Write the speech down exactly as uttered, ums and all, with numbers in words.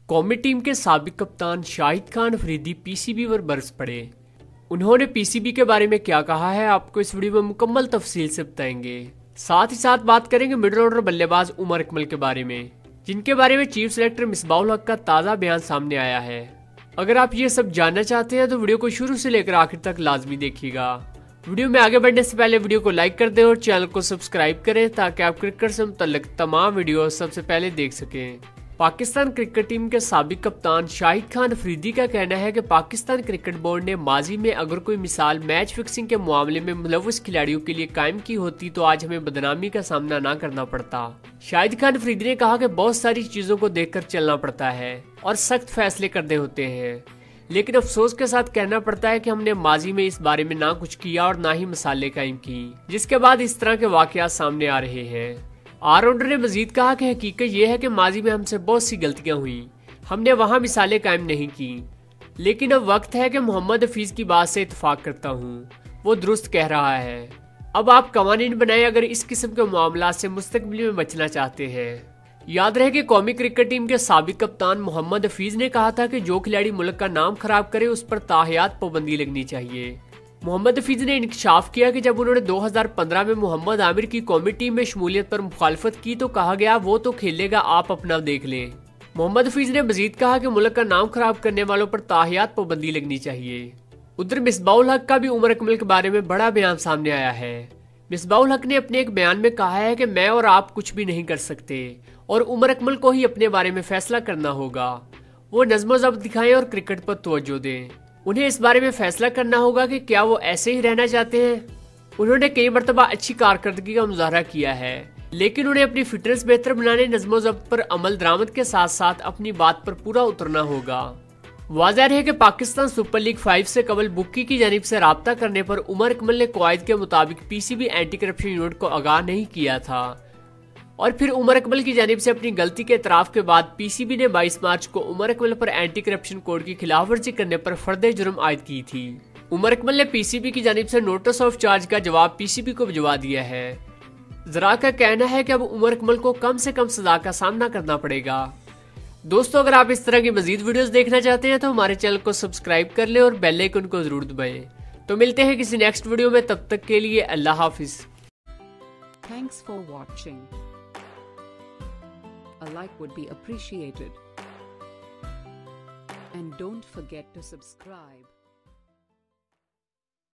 कौमी टीम के साबिक कप्तान शाहिद खान अफरीदी पीसीबी पर बरस पड़े। उन्होंने पीसीबी के बारे में क्या कहा है आपको इस वीडियो में मुकम्मल तफसील से बताएंगे। साथ ही साथ बात करेंगे मिडल ऑर्डर बल्लेबाज उमर अकमल के बारे में, जिनके बारे में चीफ सेलेक्टर मिसबाहुल हक का ताज़ा बयान सामने आया है। अगर आप ये सब जानना चाहते हैं तो वीडियो को शुरू से लेकर आखिर तक लाजमी देखिएगा। वीडियो में आगे बढ़ने से पहले वीडियो को लाइक कर दें और चैनल को सब्सक्राइब करें ताकि आप क्रिकेट से मुतल्लिक तमाम वीडियो सबसे पहले देख सकें। पाकिस्तान क्रिकेट टीम के साबिक कप्तान शाहिद खान अफरीदी का कहना है कि पाकिस्तान क्रिकेट बोर्ड ने माजी में अगर कोई मिसाल मैच फिक्सिंग के मामले में मुलव्वस खिलाड़ियों के लिए कायम की होती तो आज हमें बदनामी का सामना न करना पड़ता। शाहिद खान अफरीदी ने कहा कि बहुत सारी चीजों को देखकर चलना पड़ता है और सख्त फैसले करने होते हैं, लेकिन अफसोस के साथ कहना पड़ता है कि हमने माजी में इस बारे में ना कुछ किया और ना ही मिसालें कायम की, जिसके बाद इस तरह के वाकयात सामने आ रहे हैं। ऑलराउंडर ने मजीद कहा कि हकीकत यह है कि माजी में हमसे बहुत सी गलतियां हुई, हमने वहां मिसालें कायम नहीं की, लेकिन अब वक्त है कि मोहम्मद हफीज की बात से इत्तेफाक करता हूँ, वो दुरुस्त कह रहा है। अब आप कवानीन बनाए अगर इस किस्म के मामला से मुस्तकबिल में बचना चाहते हैं। याद रहे कि कौमी क्रिकेट टीम के साबिक कप्तान मोहम्मद हफीज ने कहा था कि जो खिलाड़ी मुल्क का नाम खराब करे उस पर ताहयात पाबंदी लगनी चाहिए। मोहम्मद हफीज ने इंकशाफ किया कि जब उन्होंने दो हज़ार पंद्रह में मोहम्मद आमिर की कौमी टीम में शमूलियत पर मुखालफत की तो कहा गया वो तो खेलेगा, आप अपना देख लें। मोहम्मद हफीज ने मजीद कहा कि मुल्क का नाम खराब करने वालों पर ताहयात पाबंदी लगनी चाहिए। उधर मिसबाहुल हक का भी उमर अकमल के बारे में बड़ा बयान सामने आया है। मिसबाहुल हक ने अपने एक बयान में कहा है कि मैं और आप कुछ भी नहीं कर सकते और उमर अकमल को ही अपने बारे में फैसला करना होगा। वो नज़्म ज़ब्त दिखाएं और क्रिकेट पर तवज्जो दें। उन्हें इस बारे में फैसला करना होगा कि क्या वो ऐसे ही रहना चाहते हैं। उन्होंने कई मरतबा अच्छी कारकर्दगी का मुजाहरा किया है, लेकिन उन्हें अपनी फिटनेस बेहतर बनाने, नज़्म ज़ब्त पर अमल दरामद के साथ साथ अपनी बात पर पूरा उतरना होगा। वाज़ेह है कि पाकिस्तान सुपर लीग फाइव से कबल बुक्की की जानिब से राब्ता करने पर उमर अकमल ने कवायद के मुताबिक पीसीबी एंटी करप्शन यूनिट को आगाह नहीं किया था और फिर उमर अकमल की जानिब से अपनी गलती के एतराफ़ के बाद पीसीबी ने बाईस मार्च को उमर अकमल पर एंटी करप्शन कोड की खिलाफवर्जी करने पर फर्द जुर्म आयद की थी। उमर अकमल ने पीसीबी की जानिब से नोटिस ऑफ चार्ज का जवाब पीसीबी को भिजवा दिया है। जरा का कहना है कि अब उमर अकमल को कम से कम सजा का सामना करना पड़ेगा। दोस्तों, अगर आप इस तरह की मजीद वीडियोस देखना चाहते हैं तो हमारे चैनल को सब्सक्राइब कर लें और बेल आइकन को जरूर दबाएं। तो मिलते हैं किसी नेक्स्ट वीडियो में, तब तक के लिए अल्लाह हाफिज। Thanks for watching. A like would be appreciated. And don't forget to subscribe.